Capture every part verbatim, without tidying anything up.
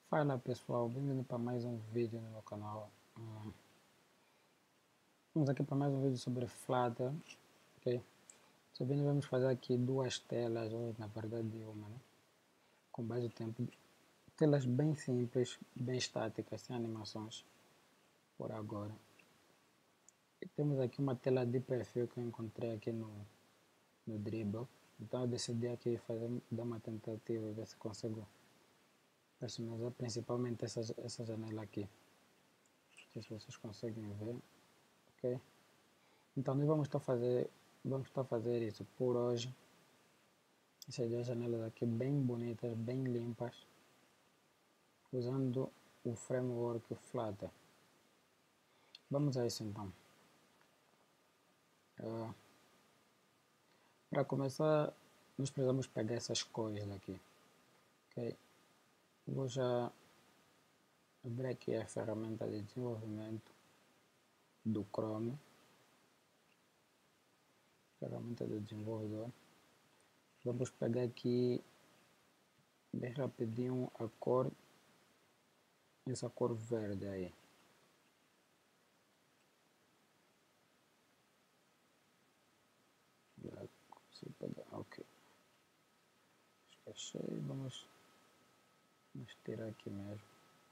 Fala pessoal, bem-vindo para mais um vídeo no meu canal. Hum, Vamos aqui para mais um vídeo sobre Flutter, ok? Subindo vamos fazer aqui duas telas, ou na verdade uma, né? Com base no tempo. Telas bem simples, bem estáticas, sem animações, por agora. E temos aqui uma tela de perfil que eu encontrei aqui no, no Dribbble. Então eu decidi aqui fazer, dar uma tentativa e ver se consigo personalizar principalmente essa, essa janela aqui. Não sei se vocês conseguem ver. Ok? Então nós vamos estar a fazer, vamos estar a fazer isso por hoje. Essas duas janelas aqui bem bonitas, bem limpas, usando o framework Flutter. Vamos a isso então. Uh, para começar, nós precisamos pegar essas cores daqui. Ok? Vou já abrir aqui a ferramenta de desenvolvimento do Chrome. Ferramenta do desenvolvedor. Vamos pegar aqui bem rapidinho a cor, essa cor verde aí. Ok, fechei, vamos, vamos tirar aqui mesmo.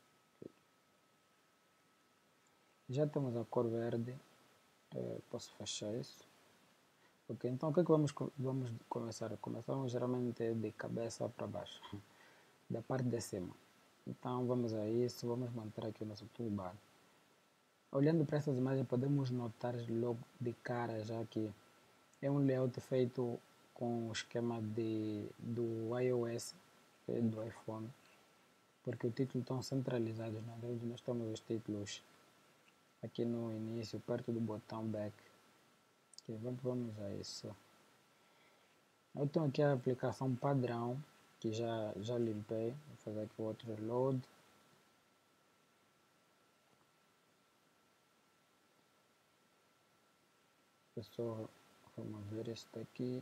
Já temos a cor verde, uh, posso fechar isso. Ok, então o que é que vamos, vamos começar? Começamos geralmente de cabeça para baixo, da parte de cima. Então vamos a isso, vamos montar aqui o nosso toolbar. Olhando para essas imagens podemos notar logo de cara já que é um layout feito com o esquema de, do iOS, do iPhone, porque os títulos estão centralizados, né? Onde nós temos os títulos aqui no início, perto do botão back. Okay, vamos, vamos a isso. Eu tenho aqui a aplicação padrão, que já, já limpei. Vou fazer aqui outro reload. Eu só remover este daqui.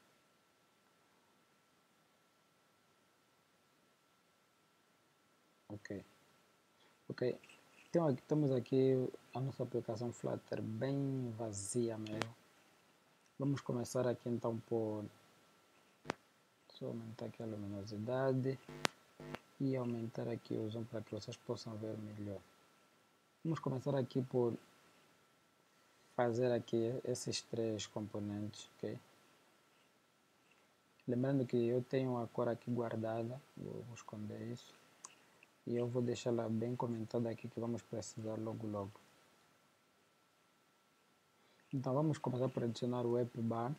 Ok. Ok. Então, aqui, temos aqui a nossa aplicação Flutter bem vazia mesmo. Vamos começar aqui então por só aumentar aqui a luminosidade e aumentar aqui o zoom para que vocês possam ver melhor. Vamos começar aqui por fazer aqui esses três componentes, ok? Lembrando que eu tenho a cor aqui guardada, vou esconder isso e eu vou deixá-la bem comentada aqui que vamos precisar logo logo. Então vamos começar por adicionar o app bar.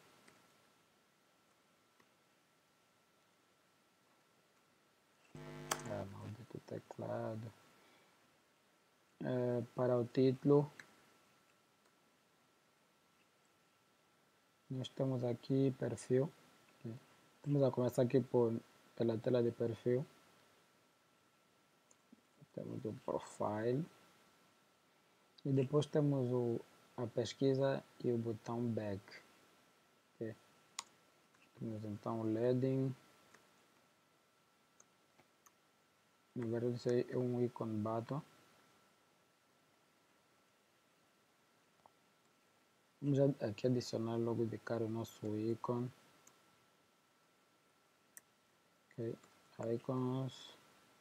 Ah, maldito teclado. É, para o título nós temos aqui perfil. Vamos a começar aqui por, pela tela de perfil. Temos o profile. E depois temos o, a pesquisa e o botão back. Okay. Temos então o leading. Na verdade isso aí é um icon button. Vamos aqui adicionar logo de cara o nosso ícone. Okay. Icons.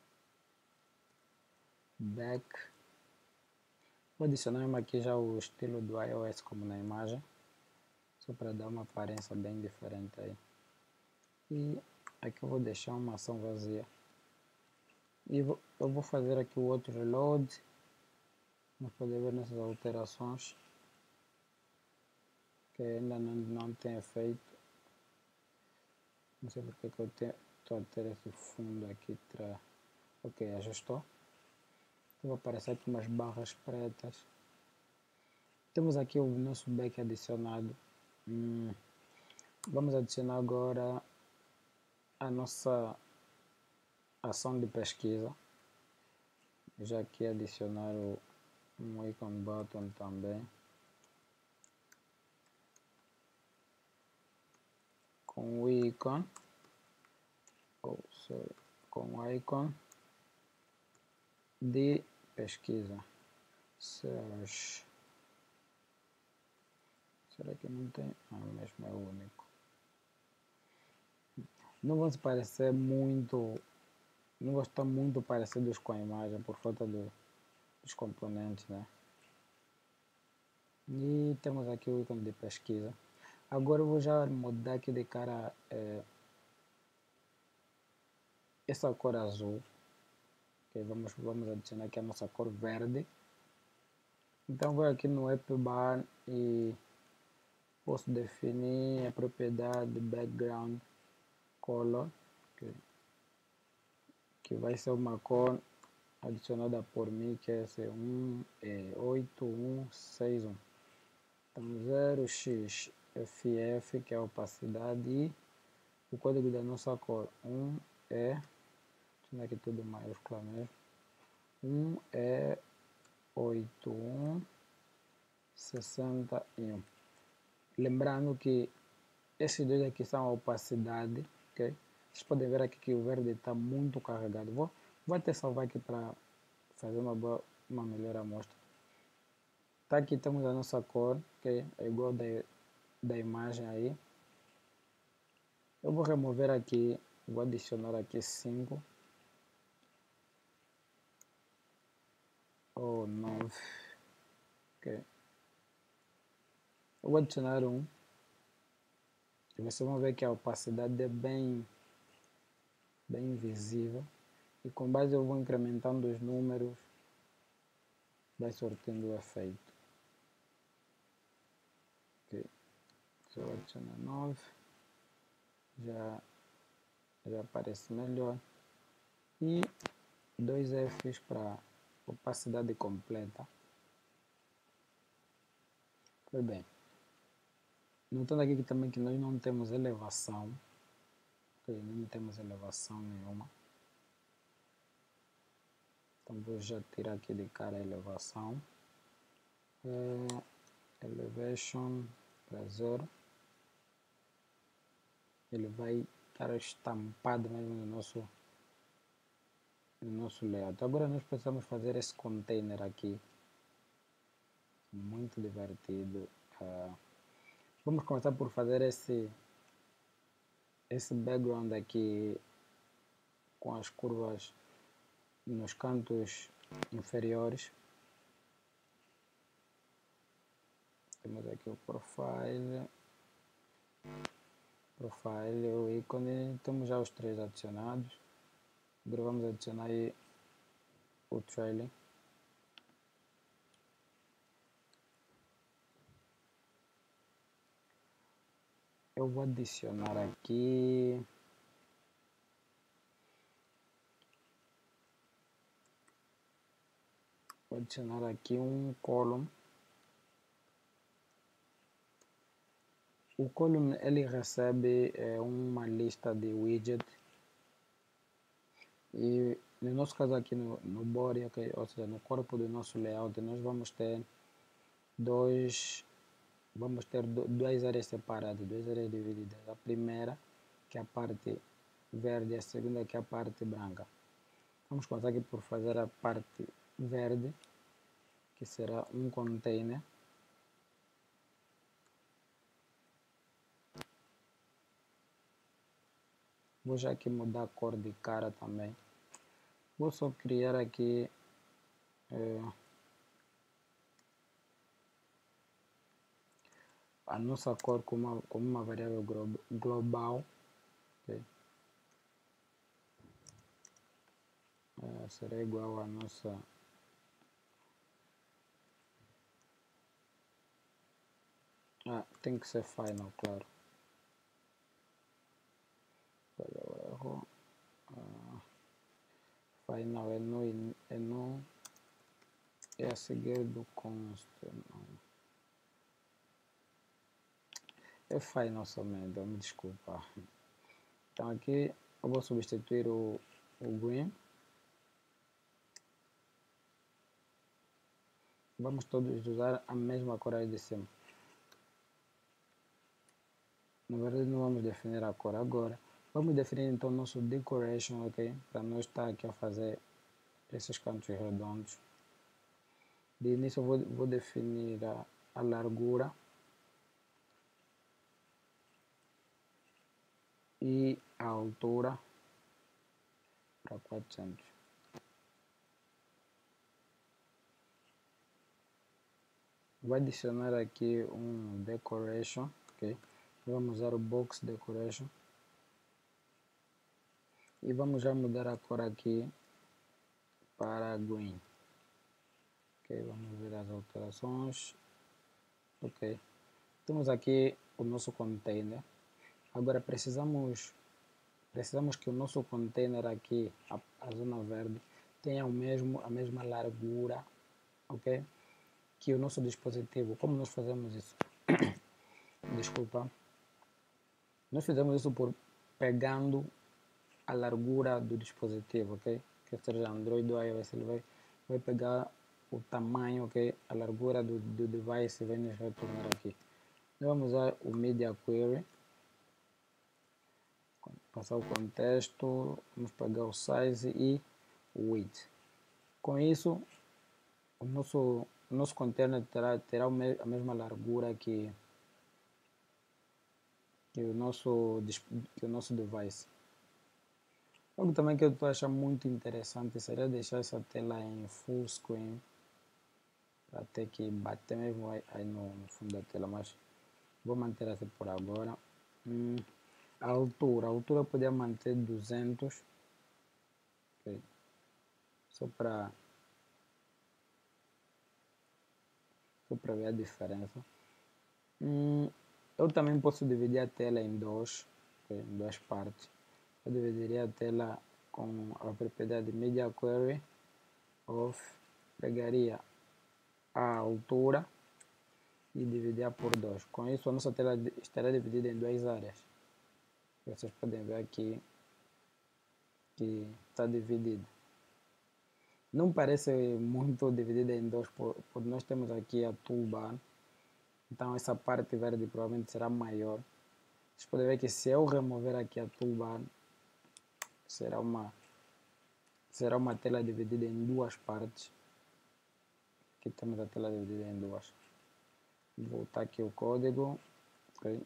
Back. Vou adicionar aqui já o estilo do iOS como na imagem. Só para dar uma aparência bem diferente aí. E aqui eu vou deixar uma ação vazia. E vou, eu vou fazer aqui o outro reload. Vamos poder ver nessas alterações. Que ainda não, não tem feito. Não sei porque que eu estou a ter esse fundo aqui atrás. Ok, ajustou. Então vai aparecer aqui umas barras pretas. Temos aqui o nosso back adicionado. Hum, vamos adicionar agora a nossa ação de pesquisa. Já aqui adicionar o, um icon button também. Com o icon. Oh, sorry, com o icon. de pesquisa. Search. Será que não tem? Ah, mesmo é o único. Não vão se parecer muito, não vão estar muito parecidos com a imagem por falta do, dos componentes, né? E temos aqui o ícone de pesquisa. Agora eu vou já mudar aqui de cara é, essa cor azul. Okay, vamos, vamos adicionar aqui a nossa cor verde. Então vou aqui no app bar e posso definir a propriedade background color, okay, que vai ser uma cor adicionada por mim, que é esse um, é, oito um seis um. Então zero x F F, que é a opacidade, e o código da nossa cor um é, deixa aqui tudo maiúsculo mesmo, um é oito um sessenta e um. Lembrando que esses dois aqui são a opacidade, ok? Vocês podem ver aqui que o verde está muito carregado. Vou, vou até salvar aqui para fazer uma, boa, uma melhor amostra. Tá, aqui temos a nossa cor, ok? É igual da, da imagem aí. Eu vou remover aqui, vou adicionar aqui cinco ou nove, ok? Eu vou adicionar um. E vocês vão ver que a opacidade é bem, bem visível. E com base eu vou incrementando os números, vai sortindo o efeito. Ok, se eu adicionar nove, já, já aparece melhor. E dois Fs para opacidade completa. Pois bem, notando aqui que também que nós não temos elevação, ok, não temos elevação nenhuma. Então vou já tirar aqui de cara a elevação. É, elevation para zero. Ele vai estar estampado mesmo no nosso, no nosso layout. Agora nós precisamos fazer esse container aqui. Muito divertido. Uh, vamos começar por fazer esse, esse background aqui com as curvas nos cantos inferiores. Temos aqui o profile, profile, o ícone, temos já os três adicionados. Agora vamos adicionar aí o trailing. Eu vou adicionar aqui vou adicionar aqui um column. O column ele recebe é, uma lista de widgets e no nosso caso aqui no, no body, okay, ou seja, no corpo do nosso layout, nós vamos ter dois vamos ter do, duas áreas separadas, duas áreas divididas. A primeira que é a parte verde, a segunda que é a parte branca. Vamos começar aqui por fazer a parte verde, que será um container. Vou já aqui mudar a cor de cara também. Vou só criar aqui é, a nossa cor como uma, como uma variável global. Okay. É, será igual a nossa ah, tem que ser final, claro. Olha o erro. Ah, final é no, é no é a seguir do const. Não. É final somente, me desculpa. Então aqui eu vou substituir o, o green. Vamos todos usar a mesma cor aí de cima. Na verdade não vamos definir a cor agora. Vamos definir então nosso decoration, ok? Para não estar aqui a fazer esses cantos redondos. De início eu vou, vou definir a, a largura e a altura para quatrocentos. Vou adicionar aqui um decoration, ok? Vamos usar o box decoration e vamos já mudar a cor aqui para green. Ok, vamos ver as alterações. Ok, temos aqui o nosso container. Agora precisamos precisamos que o nosso container aqui, a, a zona verde, tenha o mesmo a mesma largura, ok? Que o nosso dispositivo. Como nós fazemos isso? Desculpa. Nós fizemos isso por pegando a largura do dispositivo, ok? Que seja Android ou iOS, ele vai, vai pegar o tamanho, ok? A largura do, do device e vai nos retornar aqui. Nós vamos usar o Media Query. Passar o contexto, vamos pegar o size e o width. Com isso, o nosso, o nosso container terá, terá a mesma largura que, que, o nosso, que o nosso device. Algo também que eu estou achando muito interessante seria deixar essa tela em full screen, para ter que bater mesmo aí, aí no, no fundo da tela, mas vou manter assim por agora. Hum, a altura, a altura eu podia manter duzentos, okay. Só para só para ver a diferença. Hum, eu também posso dividir a tela em dois, okay, em duas partes. Eu dividiria a tela com a propriedade Media Query of, pegaria a altura e dividir por dois. Com isso a nossa tela estará dividida em duas áreas. Vocês podem ver aqui que está dividido. Não parece muito dividida em dois, porque nós temos aqui a toolbar. Então essa parte verde provavelmente será maior. Vocês podem ver que se eu remover aqui a toolbar, será uma, será uma tela dividida em duas partes. Aqui temos a tela dividida em duas. Vou voltar aqui o código. Okay.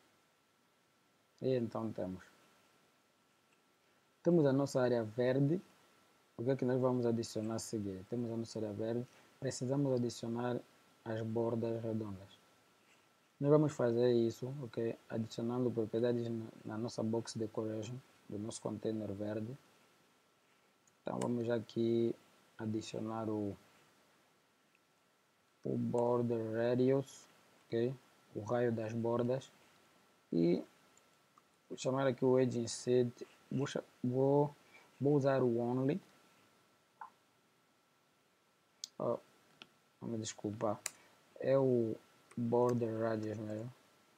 E então temos. Temos a nossa área verde. O que é que nós vamos adicionar a seguir? Temos a nossa área verde. Precisamos adicionar as bordas redondas. Nós vamos fazer isso, ok? Adicionando propriedades na, na nossa box decoration do nosso container verde. Então vamos aqui adicionar o, o border radius, ok? O raio das bordas. E vou chamar aqui o edge inset. Vou, vou, vou usar o only. Oh, me desculpar. É o border radius mesmo.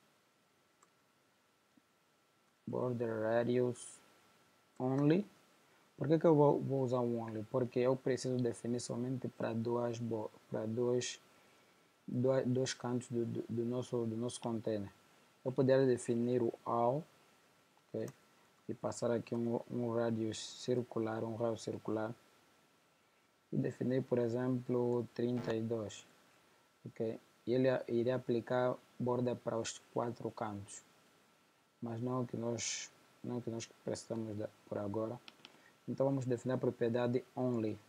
Border radius only. Por que, que eu vou, vou usar um only? Porque eu preciso definir somente para duas para dois, dois, dois cantos do, do, do, nosso, do nosso container. Eu poderia definir o all, okay, e passar aqui um, um radius circular, um raio circular, e definir, por exemplo, trinta e dois. Okay? E ele iria aplicar borda para os quatro cantos, mas não o que nós, não o que nós precisamos de, por agora. Então vamos definir a propriedade only,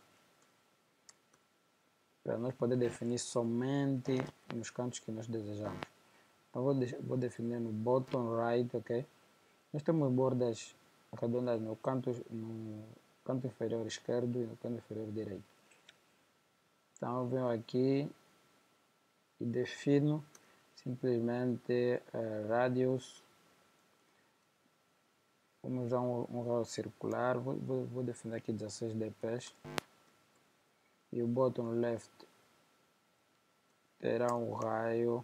para nós poder definir somente nos cantos que nós desejamos. Então vou, de, vou definir no bottom right, ok? Nós temos bordas redondas no canto, no canto inferior esquerdo e no canto inferior direito. Então eu venho aqui e defino simplesmente uh, radius. Vamos usar um, um raio circular, vou, vou, vou definir aqui dezesseis dpi. E o bottom left terá um raio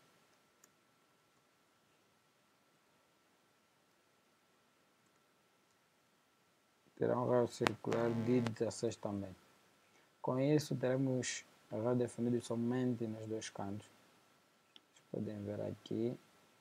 terá um raio circular de dezesseis também. Com isso teremos raio definido somente nos dois cantos. Vocês podem ver aqui.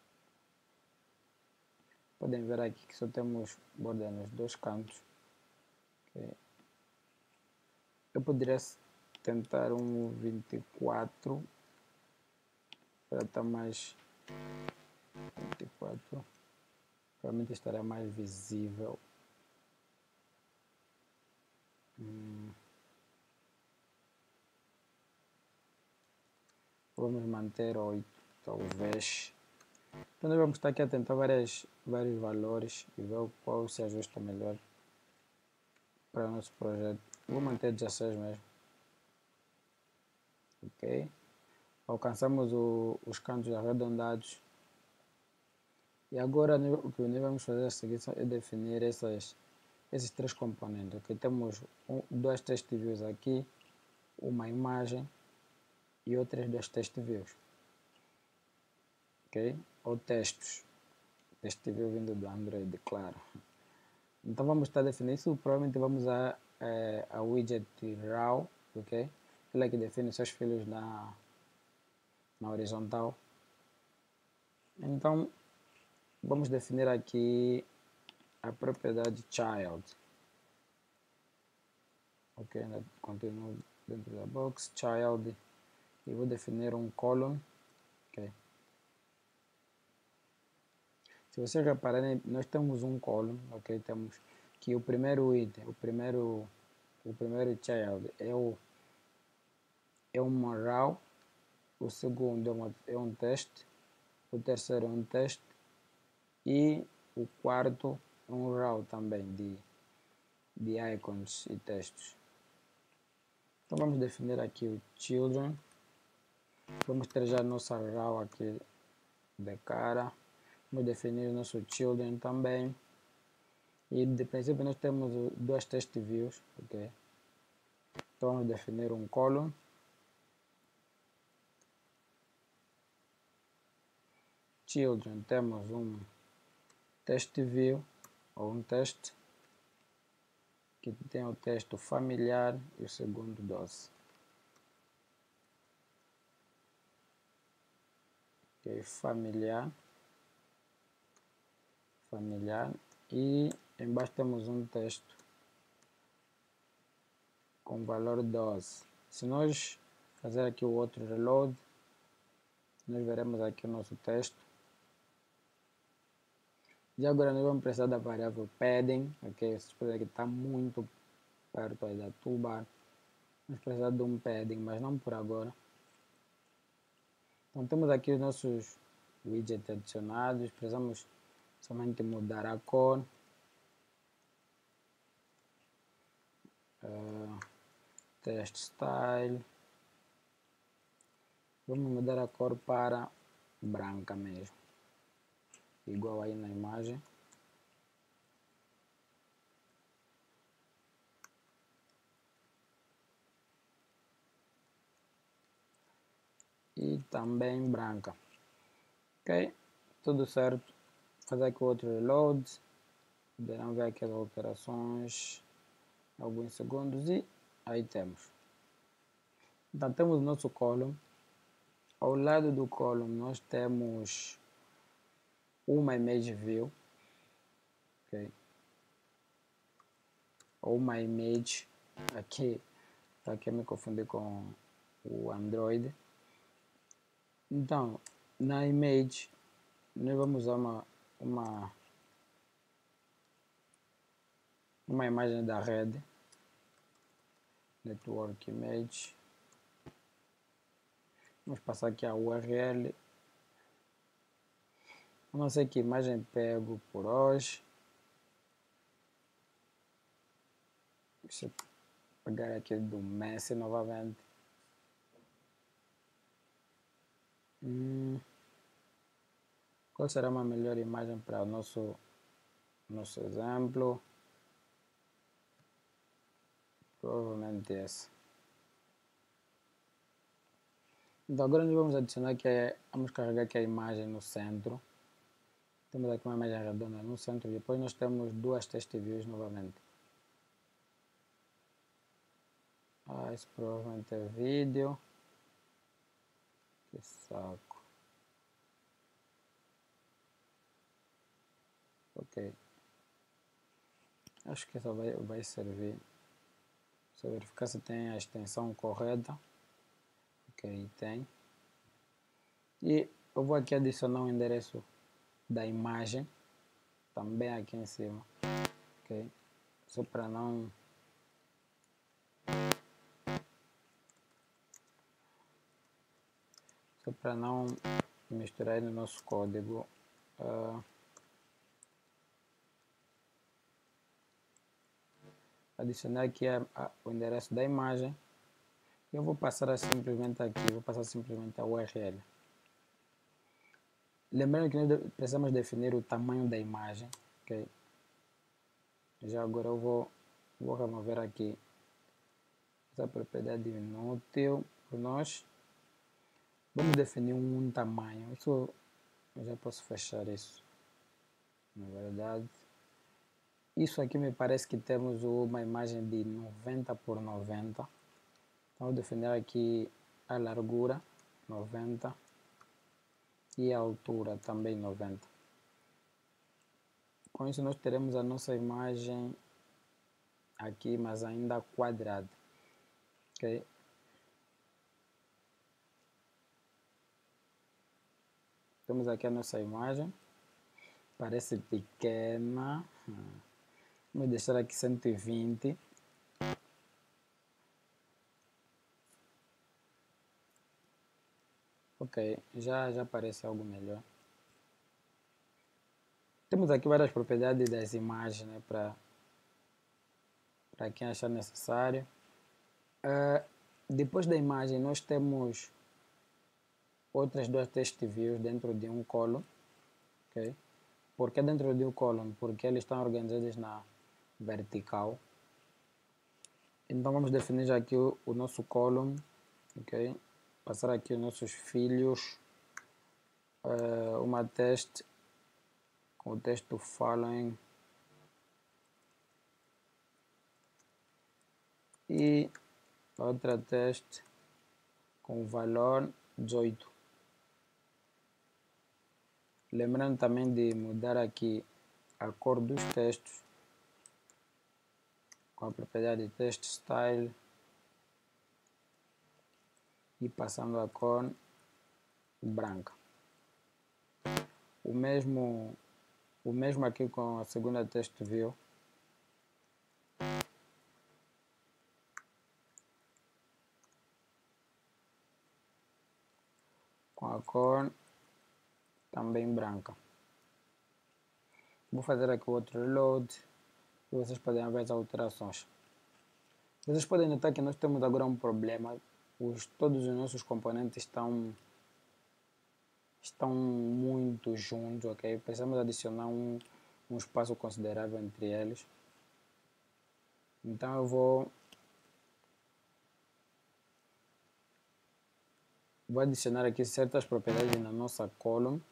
Podem ver aqui que só temos borda nos dois cantos. Okay. Eu poderia tentar um vinte e quatro para estar mais vinte e quatro, provavelmente estará mais visível. Hum. Vamos manter oito, talvez. Então nós vamos estar aqui a tentar várias, vários valores e ver qual se ajusta melhor para o nosso projeto. Vou manter dezesseis mesmo. Ok. Alcançamos o, os cantos arredondados. E agora o que nós vamos fazer a seguir é definir essas, esses três componentes. Okay? Temos um, dois test views aqui, uma imagem e outras duas test views. Ok? Ou textos. Test view vindo do Android, claro. Então vamos estar definindo isso. Provavelmente vamos usar é, a widget raw, ok? Ela que define seus filhos na, na horizontal. Então vamos definir aqui a propriedade child. Ok, continuo dentro da box, child, e vou definir um column. Ok. Se vocês repararem, nós temos um column, ok? Temos que o primeiro item, o primeiro, o primeiro child é o é uma raw, o segundo é, uma, é um teste, o terceiro é um teste e o quarto é um raw também de, de icons e textos. Então vamos definir aqui o children, vamos ter já a nossa raw aqui de cara, vamos definir o nosso children também e de princípio nós temos duas test views, ok? Então vamos definir um column. Children, temos um test view ou um teste que tem o texto familiar e o segundo doce. Okay, familiar, familiar e embaixo temos um texto com valor doze. Se nós fazer aqui o outro reload, nós veremos aqui o nosso texto. E agora nós vamos precisar da variável padding, ok? Vocês podem ver que está muito perto aí da toolbar. Vamos precisar de um padding, mas não por agora. Então temos aqui os nossos widgets adicionados, precisamos somente mudar a cor. Uh, test style. Vamos mudar a cor para branca mesmo, igual aí na imagem. E também branca. Ok, tudo certo. Fazer aqui outro reload. Poderão ver aqui as alterações alguns segundos e aí temos. Então temos o nosso column. Ao lado do column nós temos uma image view. Ok. Ou uma image. Aqui, aqui eu me confundi com o Android. Então, na image, nós vamos usar uma, uma, uma imagem da rede, network image. Vamos passar aqui a U R L. Não sei que imagem pego por hoje. Deixa eu pegar aqui do Messi novamente. Hum. Qual será uma melhor imagem para o nosso, nosso exemplo? Provavelmente essa. Então agora nós vamos adicionar que é, vamos carregar aqui a imagem no centro. Temos aqui uma imagem redonda no centro e depois nós temos duas test views novamente. Ah, isso provavelmente é vídeo. Que saco. Ok. Acho que essa vai, vai servir Só verificar se tem a extensão correta. Ok, tem. E eu vou aqui adicionar o endereço da imagem, também aqui em cima. Ok, só para não... Só para não misturar no nosso código. Uh, adicionar aqui a, a, o endereço da imagem. Eu vou passar simplesmente aqui, vou passar simplesmente a U R L. Lembrando que nós precisamos definir o tamanho da imagem. Okay? Já agora eu vou, vou remover aqui essa propriedade inútil por nós. Vamos definir um, um tamanho. Isso eu já posso fechar isso. Na verdade, isso aqui me parece que temos uma imagem de noventa por noventa. Então vou definir aqui a largura noventa e a altura também noventa. Com isso nós teremos a nossa imagem aqui, mas ainda quadrada. Ok? Temos aqui a nossa imagem. Parece pequena. Vamos deixar aqui cento e vinte. Ok, já, já parece algo melhor. Temos aqui várias propriedades das imagens, né, para para quem achar necessário. Uh, depois da imagem nós temos outras duas text views dentro de um column. Okay? Por que dentro de um column? Porque eles estão organizados na vertical. Então vamos definir já aqui o, o nosso column. Okay? Passar aqui os nossos filhos. Uh, uma teste com o texto following. E outra teste com o valor dezoito. Lembrando também de mudar aqui a cor dos textos com a propriedade de text style e passando a cor branca. O mesmo, o mesmo aqui com a segunda text view. Com a cor também branca. Vou fazer aqui outro reload e vocês podem ver as alterações. Vocês podem notar que nós temos agora um problema. Os, todos os nossos componentes estão, estão muito juntos, ok? Precisamos adicionar um, um espaço considerável entre eles. Então eu vou, vou adicionar aqui certas propriedades na nossa column.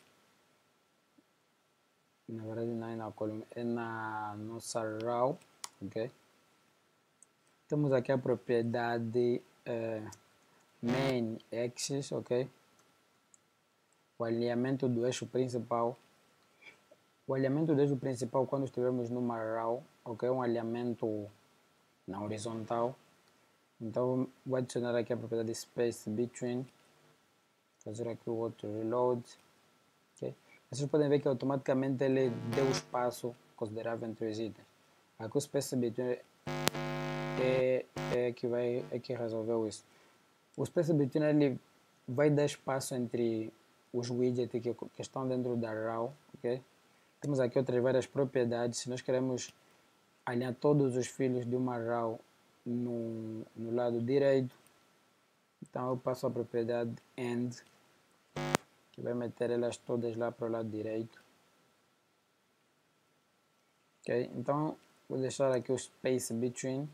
Na verdade não é na column, é na nossa row, ok? Temos aqui a propriedade uh, main axis, ok? O alinhamento do eixo principal. O alinhamento do eixo principal quando estivermos numa row, ok? Um alinhamento na horizontal. Então vou adicionar aqui a propriedade space between. Fazer aqui o outro reload. Okay? Vocês podem ver que automaticamente ele deu espaço considerável entre os itens. Aqui o space between é, é, que vai, é que resolveu isso. O space between ele vai dar espaço entre os widgets que, que estão dentro da row. Okay? Temos aqui outras várias propriedades. Se nós queremos alinhar todos os filhos de uma row no, no lado direito, então eu passo a propriedade end, que vai meter elas todas lá para o lado direito. Ok, então vou deixar aqui o space between.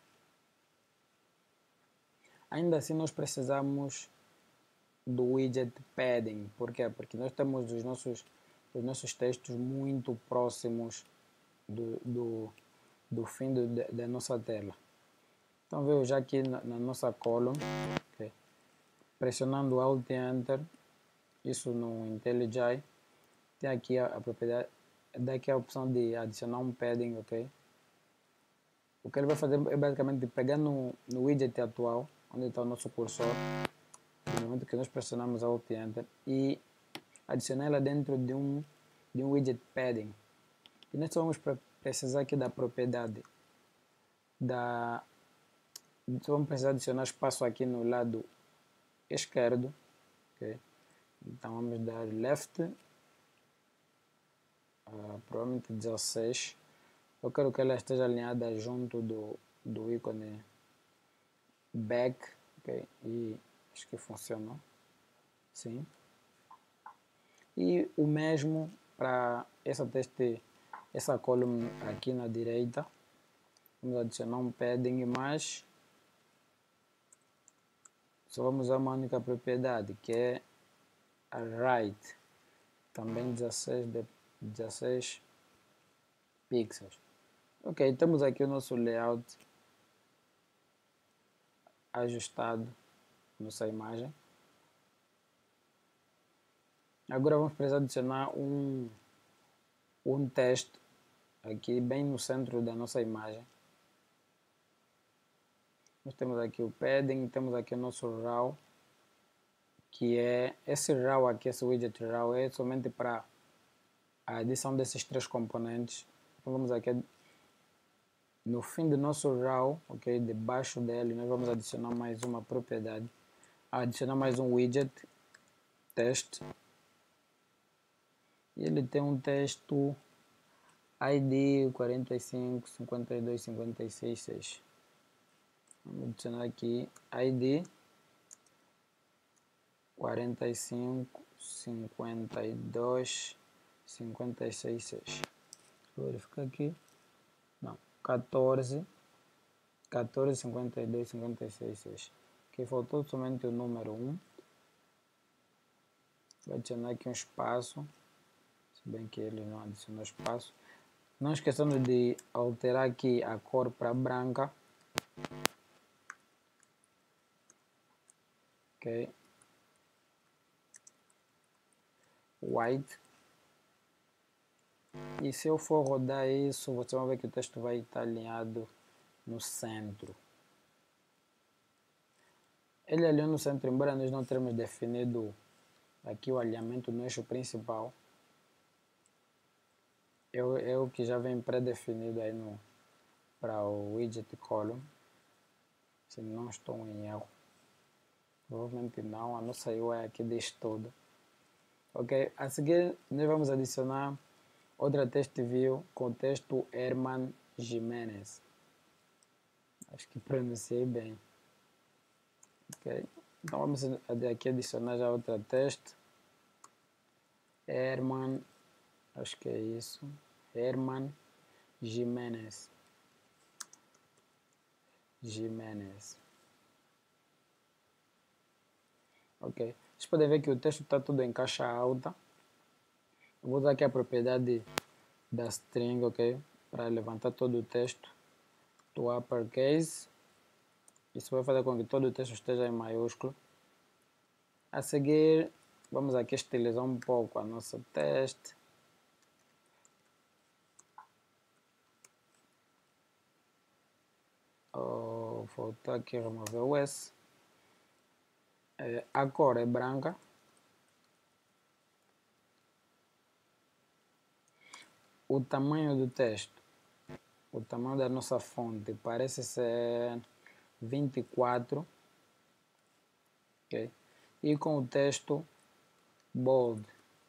Ainda assim nós precisamos do widget padding. Por quê? Porque nós temos os nossos, os nossos textos muito próximos do, do, do fim do, da, da nossa tela. Então veio já aqui na, na nossa column, okay. Pressionando Alt e Enter, isso no IntelliJ, tem aqui a, a propriedade, daqui a opção de adicionar um padding, ok? O que ele vai fazer é basicamente pegar no, no widget atual, onde está o nosso cursor, no momento que nós pressionamos Alt Enter, e adicionar ela dentro de um, de um widget padding. E nós vamos precisar aqui da propriedade da... Então vamos precisar adicionar espaço aqui no lado esquerdo. Okay? Então vamos dar left, uh, provavelmente dezesseis. Eu quero que ela esteja alinhada junto do, do ícone back, okay? E acho que funcionou, sim. E o mesmo para essa teste, essa coluna aqui na direita. Vamos adicionar um padding mais. Só vamos usar uma única propriedade, que é a right. Também dezesseis, de, dezesseis pixels. Ok, temos aqui o nosso layout ajustado, nossa imagem. Agora vamos precisar adicionar um, um texto aqui bem no centro da nossa imagem. Nós temos aqui o padding, temos aqui o nosso raw, que é esse raw aqui, esse widget raw é somente para a adição desses três componentes. Então vamos aqui no fim do nosso raw, ok, debaixo dele nós vamos adicionar mais uma propriedade, adicionar mais um widget teste. E ele tem um texto I D quarenta e cinco, cinquenta e dois, cinquenta e seis, seis. Vamos adicionar aqui I D quarenta e cinco, cinquenta e dois, cinquenta e seis, seis. Vou verificar aqui. Não, quatorze, quatorze, cinquenta e dois, cinquenta e seis, seis. Aqui faltou somente o número um. Vou adicionar aqui um espaço, se bem que ele não adicionou espaço. Não esquecendo de alterar aqui a cor para branca. Ok. White. E se eu for rodar isso, você vai ver que o texto vai estar alinhado no centro. Ele alinhou no centro, embora nós não tenhamos definido aqui o alinhamento no eixo principal. É o, é o que já vem pré-definido aí no, para o widget column. Se não estou em erro. Provavelmente não, a nossa U I aqui diz tudo. Ok, a seguir nós vamos adicionar outra teste view com o texto Herman Jimenez. Acho que pronunciei bem. Ok, então vamos aqui adicionar já outra teste. Herman, acho que é isso. Herman Jimenez. Jimenez. Ok, vocês podem ver que o texto está tudo em caixa alta. Eu vou usar aqui a propriedade da string, ok, para levantar todo o texto do uppercase. Isso vai fazer com que todo o texto esteja em maiúsculo. A seguir, vamos aqui estilizar um pouco a nossa teste. Oh, faltou aqui remover o S. É, a cor é branca. O tamanho do texto, o tamanho da nossa fonte parece ser vinte e quatro. Okay? E com o texto bold.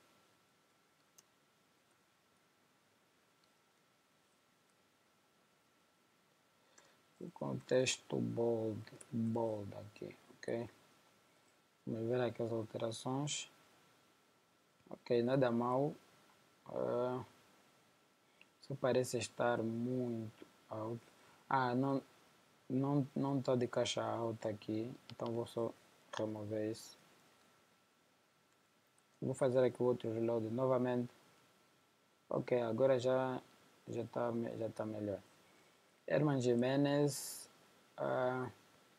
Com o texto bold, bold aqui, ok? Vamos ver aqui as alterações. Ok, nada mal. Uh, só parece estar muito alto. Ah, não não não está de caixa alta aqui, então vou só remover isso. Vou fazer aqui o outro reload novamente. Ok, agora já já está já tá melhor. Herman Jimenez. Uh,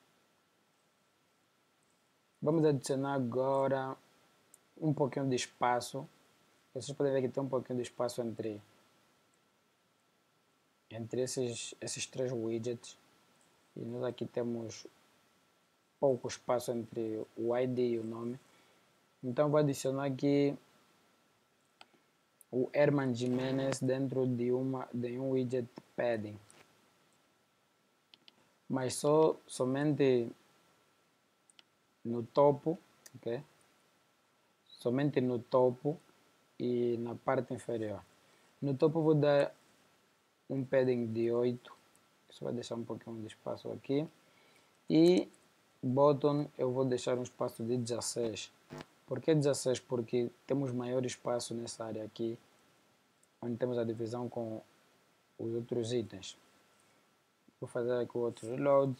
vamos adicionar agora um pouquinho de espaço. Vocês podem ver que tem um pouquinho de espaço entre entre esses, esses três widgets, e nós aqui temos pouco espaço entre o I D e o nome. Então vou adicionar aqui o Herman Jimenez dentro de, uma, de um widget padding, mas só somente no topo, ok? Somente no topo e na parte inferior. No topo vou dar um padding de oito, só vai deixar um pouquinho de espaço aqui, e bottom eu vou deixar um espaço de dezesseis. Por que dezesseis? Porque temos maior espaço nessa área aqui, onde temos a divisão com os outros itens. Vou fazer aqui o outro reload.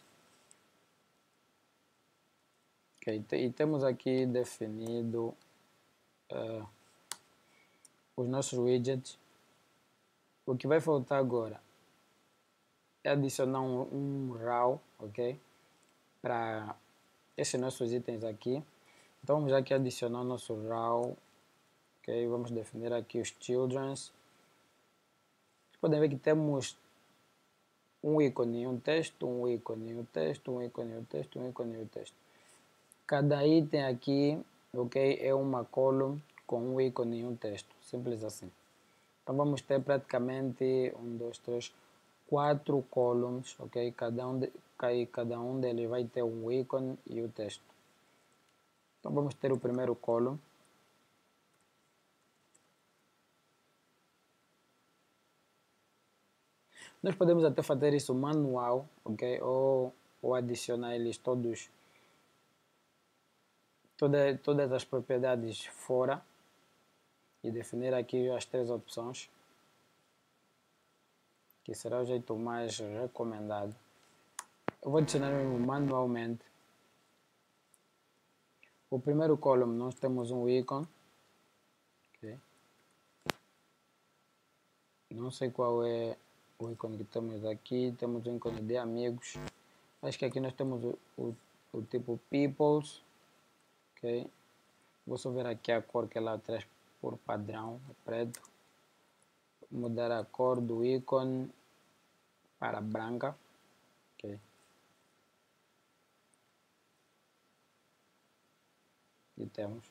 Okay, e temos aqui definido uh, os nossos widgets. O que vai faltar agora é adicionar um, um raw, ok? Para esses nossos itens aqui. Então vamos aqui adicionar o nosso raw, ok? Vamos definir aqui os children's. Vocês podem ver que temos um ícone e um texto, um ícone e um texto, um ícone e um texto, um ícone e um texto. Cada item aqui, ok, é uma column com um ícone e um texto, simples assim. Então vamos ter praticamente um, dois, três, quatro columns, ok? Cada um, de, cada um deles vai ter um ícone e o texto. Então vamos ter o primeiro column. Nós podemos até fazer isso manual, ok? Ou, ou adicionar eles todos, toda, todas as propriedades fora e definir aqui as três opções, que será o jeito mais recomendado. Eu vou adicionar manualmente. O primeiro column nós temos um ícone. Okay. Não sei qual é o ícone que temos aqui. Temos um ícone de amigos. Acho que aqui nós temos o, o, o tipo peoples. Okay. Vou só ver aqui a cor que ela traz por padrão, preto. Mudar a cor do ícone para branca. Okay. E temos.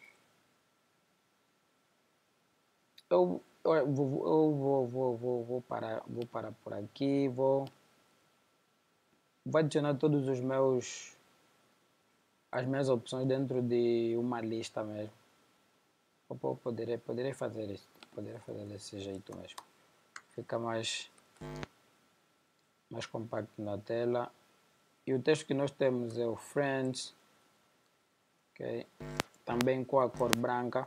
Eu, eu, vou, eu vou, vou, vou, vou, parar, vou parar por aqui. Vou, vou adicionar todos os meus as minhas opções dentro de uma lista mesmo. Eu poderia, poderia fazer isso. Poderia fazer desse jeito mesmo. Fica mais, mais compacto na tela. E o texto que nós temos é o Friends. Okay. Também com a cor branca.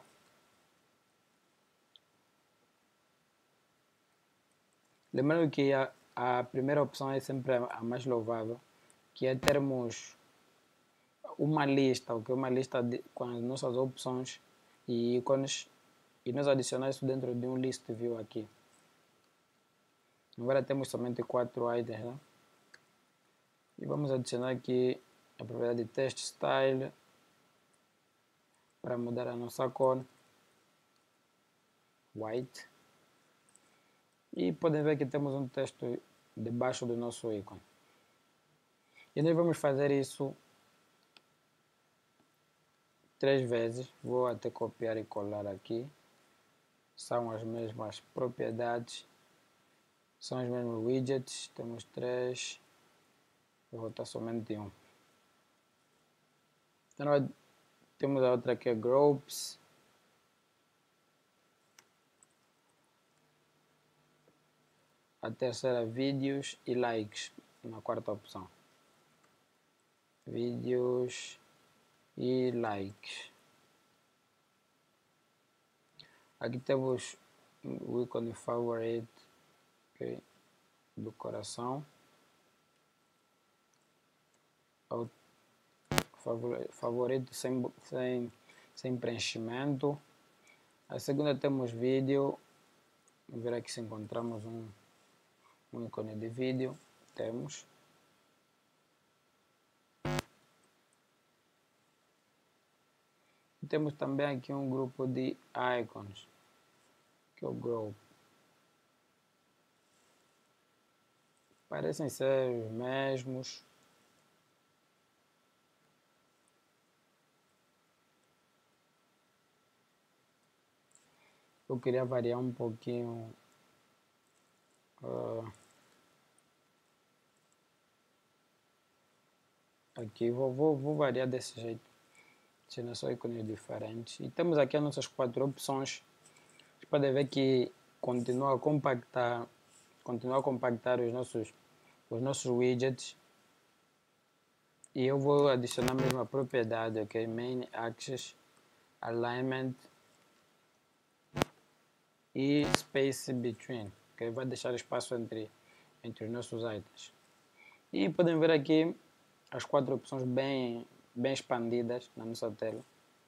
Lembrando que a, a primeira opção é sempre a mais louvável, que é termos uma lista, okay? Uma lista de, com as nossas opções e ícones, e nós adicionar isso dentro de um list view aqui. Agora temos somente quatro items, né? E vamos adicionar aqui a propriedade de text style para mudar a nossa cor, white. E podem ver que temos um texto debaixo do nosso ícone. E nós vamos fazer isso três vezes. Vou até copiar e colar aqui. São as mesmas propriedades. São os mesmos widgets. Temos três. Vou botar somente um. Então temos a outra que é groups. A terceira, vídeos e likes, na quarta opção. Vídeos e likes. Aqui temos o ícone favorite, okay, do coração. O favorito sem, sem, sem preenchimento. A segunda temos vídeo. Vamos ver aqui se encontramos um um ícone de vídeo, temos. E temos também aqui um grupo de icons, que é o group. parecem ser os mesmos. Eu queria variar um pouquinho. Uh, aqui, vou, vou, vou variar desse jeito. Sendo só ícones diferentes. E temos aqui as nossas quatro opções. Vocês podem ver que continua a compactar, continua a compactar os nossos, os nossos widgets. E eu vou adicionar a mesma propriedade, ok? Main Axis, Alignment e Space Between, ok? Vai deixar espaço entre, entre os nossos itens. E podem ver aqui as quatro opções bem, bem expandidas na nossa tela.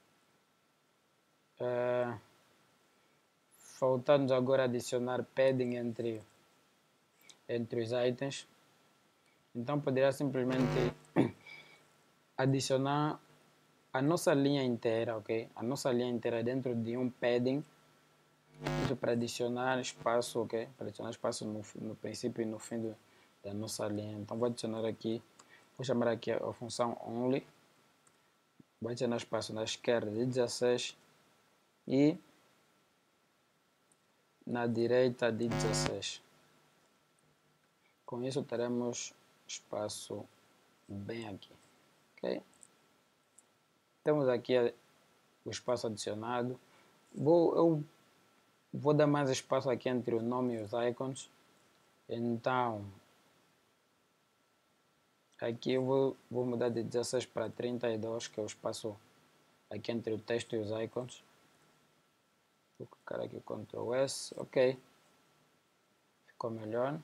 Uh, Faltando agora adicionar padding entre, entre os itens. Então poderia simplesmente adicionar a nossa linha inteira, ok? A nossa linha inteira dentro de um padding. Isso para adicionar espaço, ok? Para adicionar espaço no, no princípio e no fim do, da nossa linha. Então vou adicionar aqui, vou chamar aqui a, a função only. Vou adicionar espaço na esquerda de dezesseis e na direita de dezesseis. Com isso teremos espaço bem aqui, ok? Temos aqui o espaço adicionado. Vou, eu vou dar mais espaço aqui entre o nome e os icons. Então, aqui eu vou, vou mudar de dezesseis para trinta e dois, que é o espaço aqui entre o texto e os icons. Vou colocar aqui control S, ok. Ficou melhor.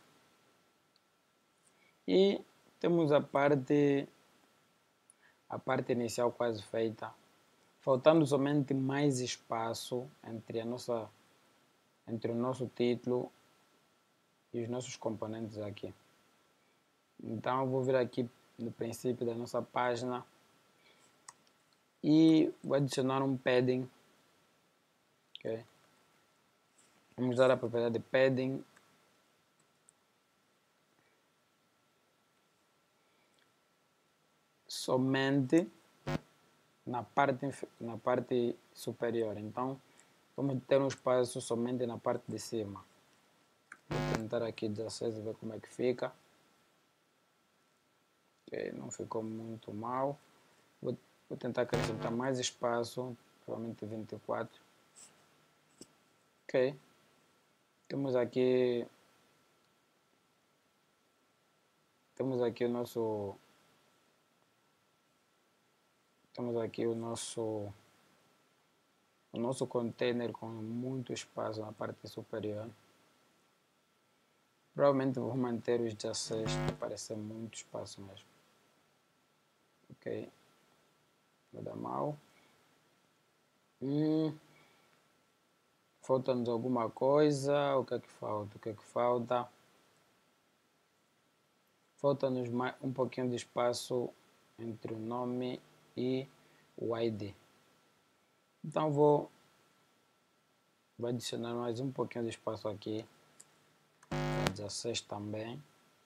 E temos a parte, a parte inicial quase feita. Faltando somente mais espaço entre, a nossa, entre o nosso título e os nossos componentes aqui. Então eu vou vir aqui no princípio da nossa página e vou adicionar um padding. Okay. Vamos dar a propriedade de padding. Somente na parte, na parte superior. Então vamos ter um espaço somente na parte de cima. Vou tentar aqui dezesseis e ver como é que fica. Okay, não ficou muito mal. Vou, vou tentar acrescentar mais espaço, provavelmente vinte e quatro. Ok. Temos aqui temos aqui o nosso temos aqui o nosso o nosso container com muito espaço na parte superior. Provavelmente vou manter os dezesseis para parecer muito espaço mesmo. Ok. Vai dar mal. Hum. Falta-nos alguma coisa. O que é que falta? O que é que falta? Falta-nos um pouquinho de espaço entre o nome e o I D. Então vou, vou adicionar mais um pouquinho de espaço aqui. dezesseis também.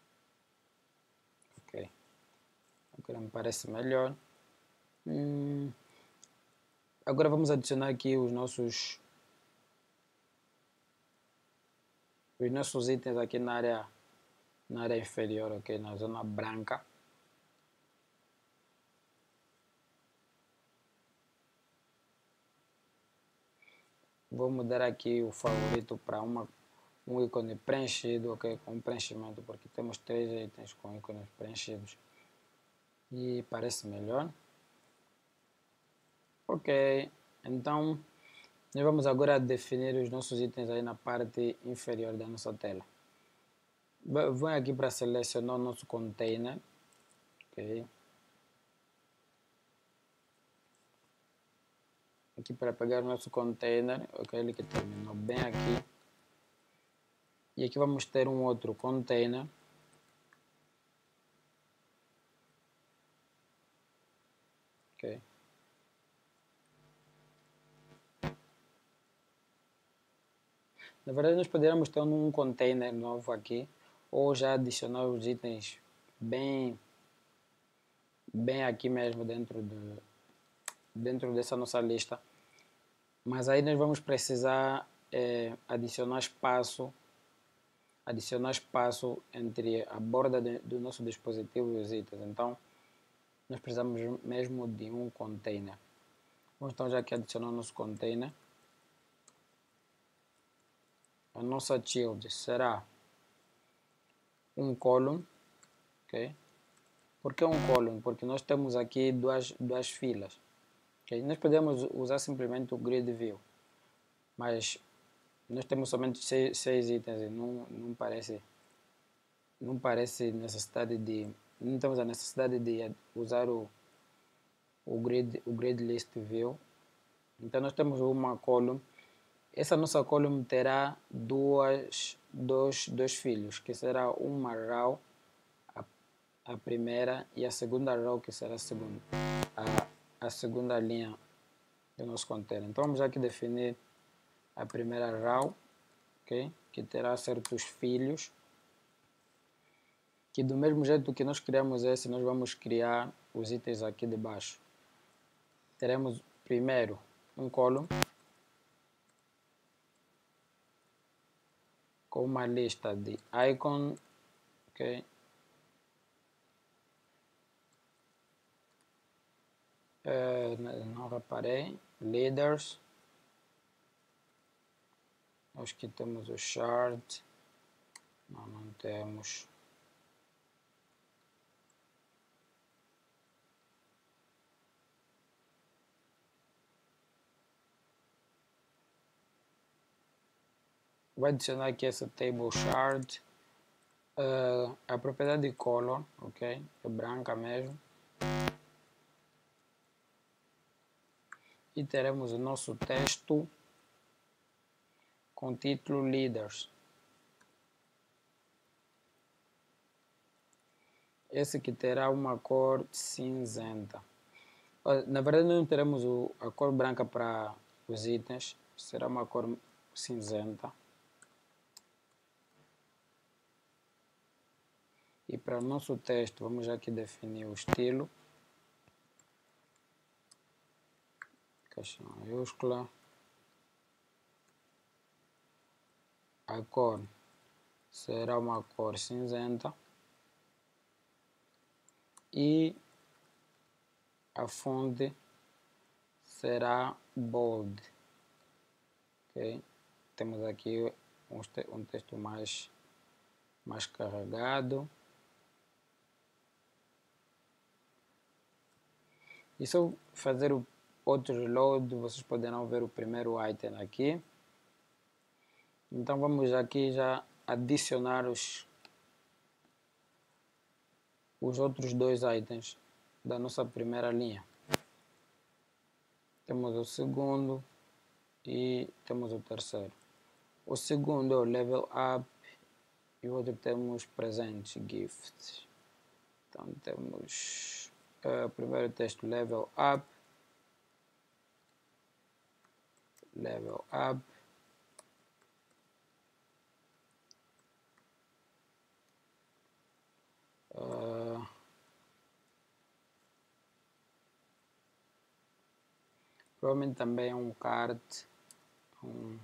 Ok. Agora me parece melhor. Hum. Agora vamos adicionar aqui os nossos os nossos itens aqui na área na área inferior, ok, na zona branca. Vou mudar aqui o favorito para uma um ícone preenchido, ok, com preenchimento, porque temos três itens com ícones preenchidos e parece melhor. Ok, então nós vamos agora definir os nossos itens aí na parte inferior da nossa tela. Vou aqui para selecionar o nosso container, ok. Aqui para pegar o nosso container, ok, ele que terminou bem aqui. E aqui vamos ter um outro container. Ok. Na verdade nós poderíamos ter um container novo aqui, ou já adicionar os itens bem, bem aqui mesmo dentro, de, dentro dessa nossa lista. Mas aí nós vamos precisar é, adicionar espaço, adicionar espaço entre a borda de, do nosso dispositivo e os itens. Então, nós precisamos mesmo de um container. Vamos então já aqui adicionar o nosso container. A nossa child será um column, ok? Por que um column? Porque nós temos aqui duas, duas filas. Okay? Nós podemos usar simplesmente o grid view, mas nós temos somente seis, seis itens e não, não parece não parece necessidade de não temos a necessidade de usar o, o grid o grid list view. Então nós temos uma column. Essa nossa column terá duas dois, dois filhos, que será uma row, a, a primeira, e a segunda row, que será a segunda a, a segunda linha do nosso container. Então vamos aqui definir a primeira row, okay? Que terá certos filhos, que do mesmo jeito que nós criamos esse, nós vamos criar os itens aqui de baixo. Teremos primeiro um column com uma lista de icon, ok? Uh, não reparei, leaders, acho que temos o chart, não, não temos. Vou adicionar aqui essa table chart, uh, a propriedade de color, ok, é branca mesmo. E teremos o nosso texto com título Leaders. Esse que terá uma cor cinzenta. Na verdade não teremos o, a cor branca para os itens, será uma cor cinzenta. E para o nosso texto vamos aqui definir o estilo. Caixa maiúscula. A cor será uma cor cinzenta. E a fonte será bold. Okay? Temos aqui um, um texto mais, mais carregado. E se eu fazer o outro reload, vocês poderão ver o primeiro item aqui. Então vamos aqui já adicionar os, os outros dois itens da nossa primeira linha. Temos o segundo e temos o terceiro. O segundo é o level up e o outro temos presentes, gifts. Então temos uh, primeiro texto level up, level up, uh, provavelmente também um card, um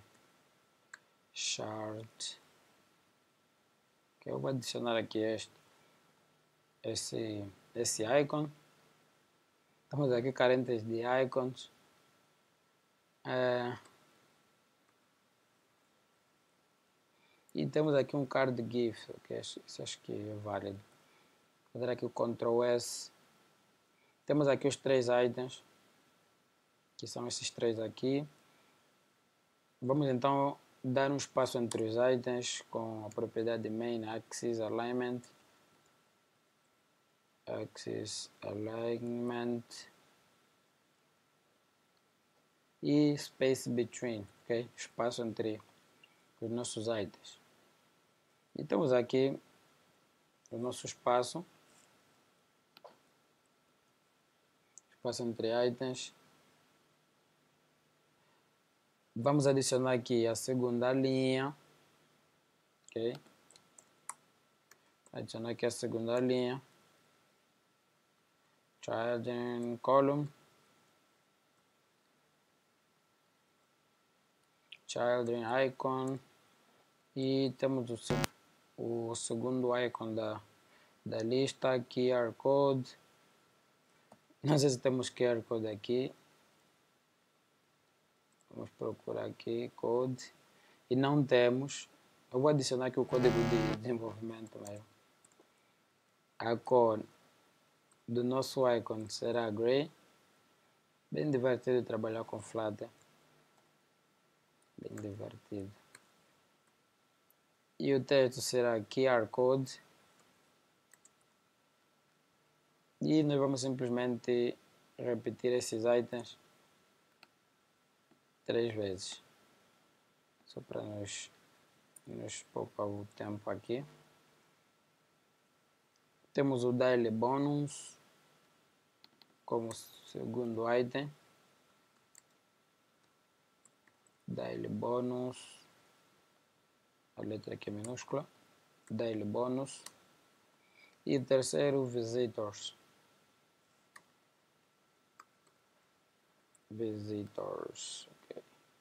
chart, que eu vou adicionar aqui este, esse, esse icon. Estamos aqui carentes de icons. É, e temos aqui um card GIF, que isso acho que é válido. Vou fazer aqui o control S. Temos aqui os três itens, que são esses três aqui. Vamos então dar um espaço entre os itens com a propriedade main axis alignment, axis alignment e space between, ok? Espaço entre os nossos itens. E temos aqui o nosso espaço, espaço entre itens. Vamos adicionar aqui a segunda linha, ok? Adicionar aqui a segunda linha. Child column. Child icon. E temos o, o segundo icon da, da lista, Q R Code. Não sei se temos Q R Code aqui. Vamos procurar aqui, code. E não temos. Eu vou adicionar aqui o código de desenvolvimento mesmo. A cor do nosso icon será gray. Bem divertido trabalhar com Flutter. Bem divertido. E o texto será Q R Code. E nós vamos simplesmente repetir esses itens três vezes. Só para nos, nos poupar o tempo aqui. Temos o Daily Bonus como segundo item. Daily Bonus. A letra aqui é minúscula. Daily Bonus. E terceiro, Visitors. Visitors. Okay.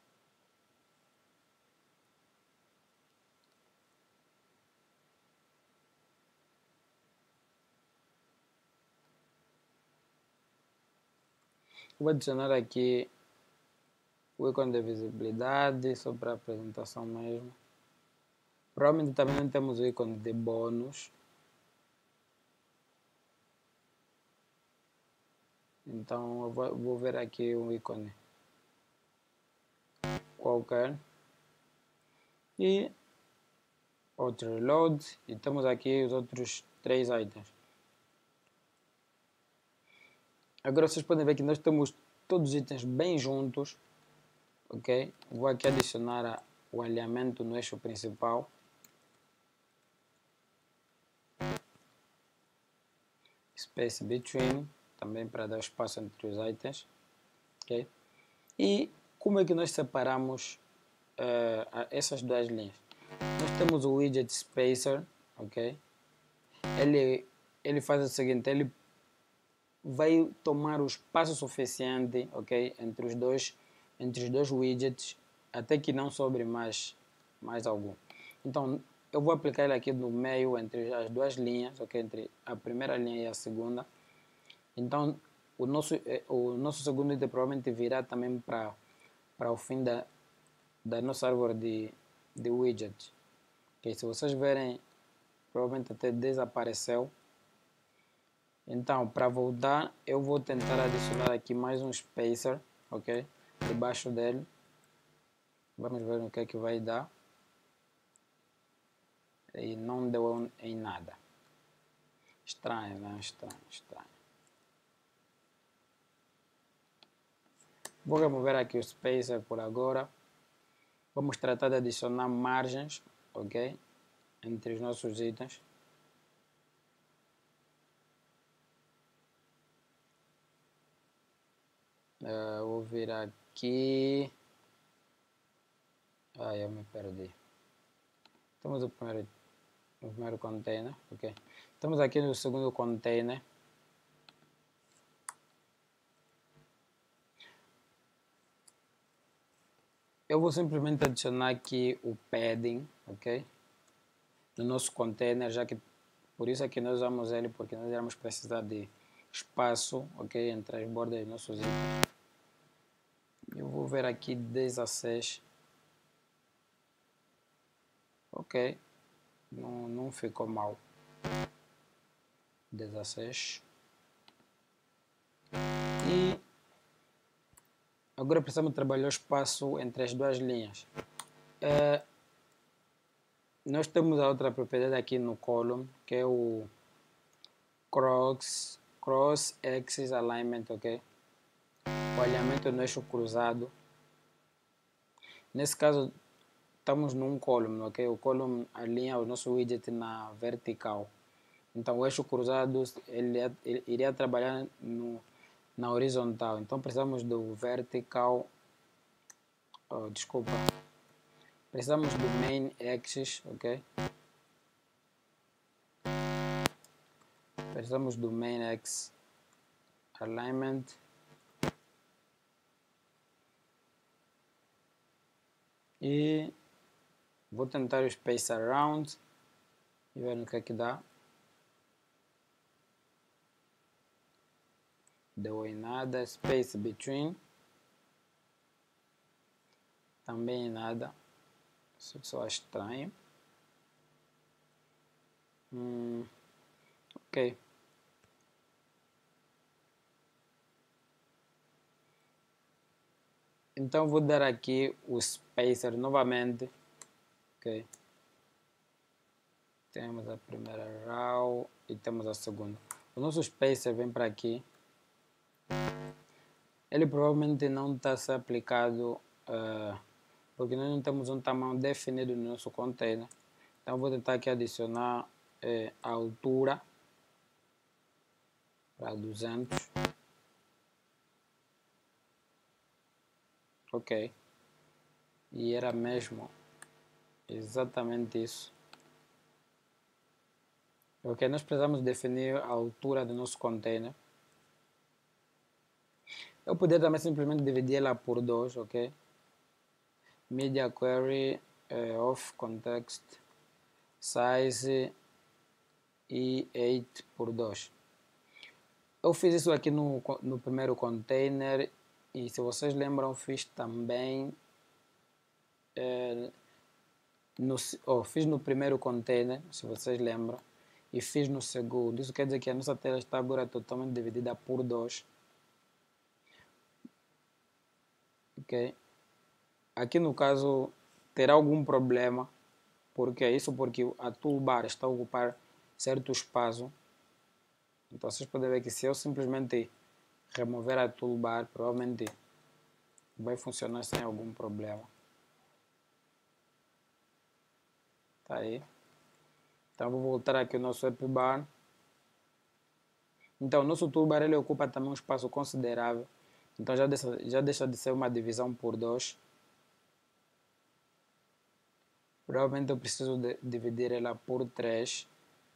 Vou adicionar aqui o ícone de visibilidade, só para apresentação mesmo. Provavelmente também não temos o ícone de bônus. Então eu vou, vou ver aqui um ícone qualquer. E outro reload. E temos aqui os outros três itens. Agora vocês podem ver que nós temos todos os itens bem juntos. Ok? Vou aqui adicionar a, o alinhamento no eixo principal. Space between, também para dar espaço entre os itens. Ok? E como é que nós separamos uh, essas duas linhas? Nós temos o widget spacer, ok? Ele, ele faz o seguinte, ele vai tomar o espaço suficiente, ok, entre os dois, entre os dois widgets, até que não sobre mais, mais algum. Então, eu vou aplicar ele aqui no meio, entre as duas linhas, ok, entre a primeira linha e a segunda. Então, o nosso, o nosso segundo item provavelmente virá também para para o fim da, da nossa árvore de, de widgets. Okay, se vocês verem, provavelmente até desapareceu. Então, para voltar, eu vou tentar adicionar aqui mais um spacer, ok? Debaixo dele. Vamos ver o que é que vai dar. E não deu em nada. Estranho, né? Estranho, estranho. Vou remover aqui o spacer por agora. Vamos tratar de adicionar margens, ok? Entre os nossos itens. Uh, vou vir aqui. Ah, eu me perdi. Temos o primeiro, o primeiro container, ok? Estamos aqui no segundo container. Eu vou simplesmente adicionar aqui o padding, ok? No nosso container, já que por isso é que nós usamos ele, porque nós iremos precisar de espaço, ok? Entre as bordas dos nossos itens. Eu vou ver aqui dezesseis. Ok. Não, não ficou mal. dezesseis. E agora precisamos trabalhar o espaço entre as duas linhas. É, nós temos a outra propriedade aqui no column, que é o cross, cross axis alignment, ok? O alinhamento no eixo cruzado. Nesse caso, estamos num column, ok? O column alinha o nosso widget na vertical. Então, o eixo cruzado ele, ele iria trabalhar no, na horizontal. Então, precisamos do vertical. Oh, desculpa. Precisamos do main axis, ok? precisamos do main X alignment. E vou tentar o space around e ver no que é que dá. Deu em nada. Space between. Também em nada. Isso só é estranho. Hum, ok. Então vou dar aqui o spacer novamente. Ok. Temos a primeira row e temos a segunda. O nosso spacer vem para aqui. Ele provavelmente não está a ser aplicado uh, porque nós não temos um tamanho definido no nosso container. Então vou tentar aqui adicionar eh, a altura para duzentos. Ok. E era mesmo exatamente isso. Ok, nós precisamos definir a altura do nosso container. Eu poderia também simplesmente dividir ela por dois, ok? Media query uh, of context size e oito por dois. Eu fiz isso aqui no, no primeiro container e, se vocês lembram, fiz também eh, no, oh, fiz no primeiro container, se vocês lembram, e fiz no segundo. Isso quer dizer que a nossa tela está agora totalmente dividida por dois. Ok? Aqui no caso terá algum problema, porque isso porque a toolbar está a ocupar certo espaço. Então vocês podem ver que se eu simplesmente remover a toolbar, provavelmente vai funcionar sem algum problema. Tá aí. Então vou voltar aqui ao nosso appbar. Então o nosso toolbar ele ocupa também um espaço considerável. Então já deixa, já deixa de ser uma divisão por dois. Provavelmente eu preciso de, dividir ela por três.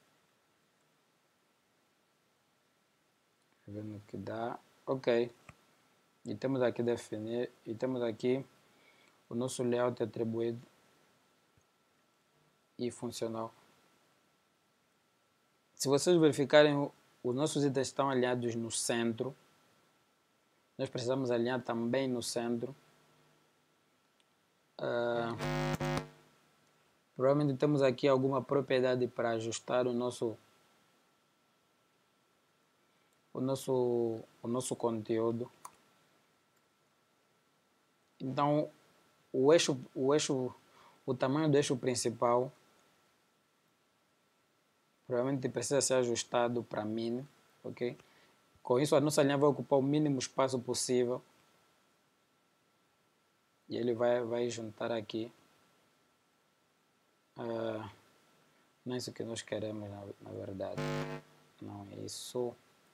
Vendo o que dá. Ok. E temos aqui definir. E temos aqui o nosso layout atribuído e funcional. Se vocês verificarem, os nossos itens estão alinhados no centro. Nós precisamos alinhar também no centro. Uh, provavelmente temos aqui alguma propriedade para ajustar o nosso o nosso o nosso conteúdo. Então o eixo o eixo o tamanho do eixo principal provavelmente precisa ser ajustado para min, ok? Com isso a nossa linha vai ocupar o mínimo espaço possível. E ele vai, vai juntar aqui. Uh, não é isso que nós queremos, na, na verdade. Não é isso.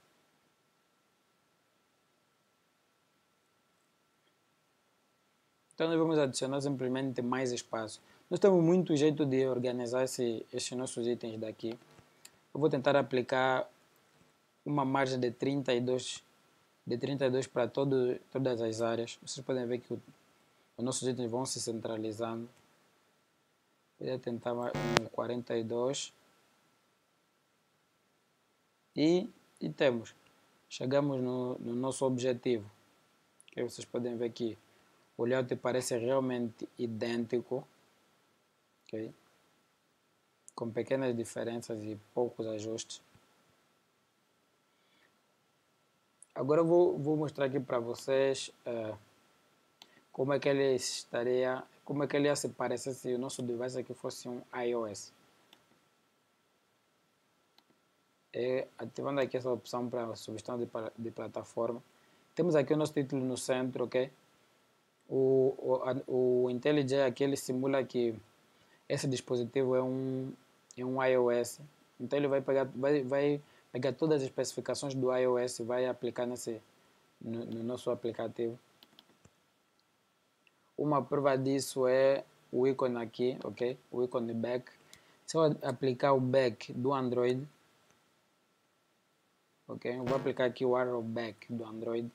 Então nós vamos adicionar simplesmente mais espaço. Nós temos muito jeito de organizar esse, esses nossos itens daqui. Eu vou tentar aplicar uma margem de trinta e dois, de trinta e dois para todo, todas as áreas. Vocês podem ver que o, os nossos itens vão se centralizando. Vou tentar um quarenta e dois. E, e temos. Chegamos no, no nosso objetivo. Que vocês podem ver que o layout parece realmente idêntico. Okay? Com pequenas diferenças e poucos ajustes. Agora eu vou, vou mostrar aqui para vocês uh, como é que ele estaria, como é que ele ia se parecer se o nosso device aqui fosse um iOS. E ativando aqui essa opção para a substituição de, de plataforma. Temos aqui o nosso título no centro, ok? O, o, a, o IntelliJ aqui ele simula que esse dispositivo é um, é um iOS. Então ele vai pegar, vai, vai pegar todas as especificações do iOS e vai aplicar nesse, no, no nosso aplicativo. Uma prova disso é o ícone aqui, ok? O ícone back. Se eu aplicar o back do Android, ok? Eu vou aplicar aqui o arrow back do Android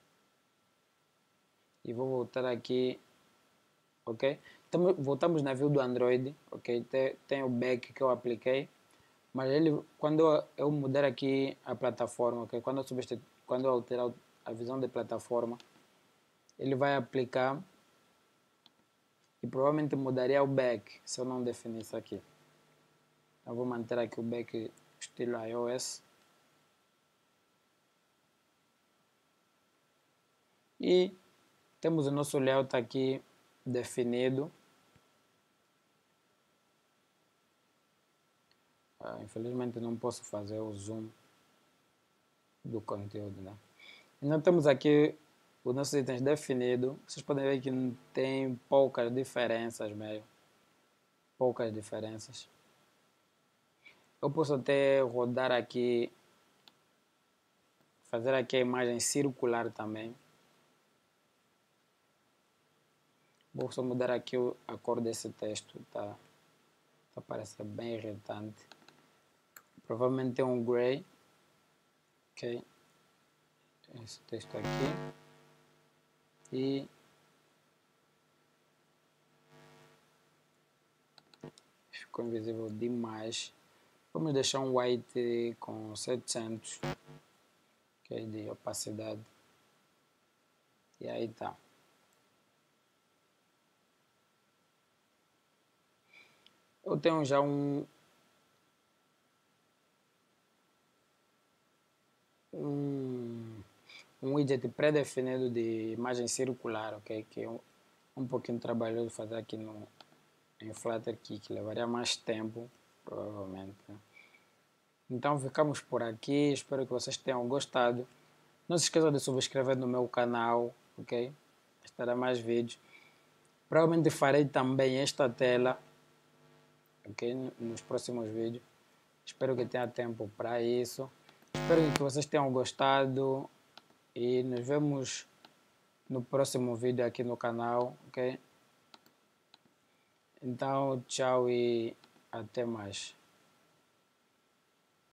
e vou voltar aqui, ok? Então, voltamos na view do Android, ok? Tem, tem o back que eu apliquei, mas ele, quando eu mudar aqui a plataforma, ok? Quando eu, substitu... quando eu alterar a visão de plataforma, ele vai aplicar e provavelmente mudaria o back se eu não definir isso aqui. Eu vou manter aqui o back estilo iOS. E temos o nosso layout aqui definido. Ah, infelizmente não posso fazer o zoom do conteúdo, né? Então temos aqui os nossos itens definidos. Vocês podem ver que tem poucas diferenças mesmo. Poucas diferenças. Eu posso até rodar aqui, fazer aqui a imagem circular também. Vou só mudar aqui a cor desse texto, tá? Tá parecendo bem irritante. Provavelmente tem um gray. Ok. Esse texto aqui. E ficou invisível demais. Vamos deixar um white com setecentos, ok, de opacidade. E aí tá. Eu tenho já um um, um widget pré-definido de imagem circular, ok, que é um, um pouquinho trabalhoso fazer aqui no em Flutter Key, que levaria mais tempo, provavelmente. Então ficamos por aqui, espero que vocês tenham gostado. Não se esqueçam de subscrever no meu canal, ok? Estará mais vídeos. Provavelmente farei também esta tela, ok? Nos próximos vídeos. Espero que tenha tempo para isso. Espero que vocês tenham gostado e nos vemos no próximo vídeo aqui no canal, ok? Então, tchau e até mais.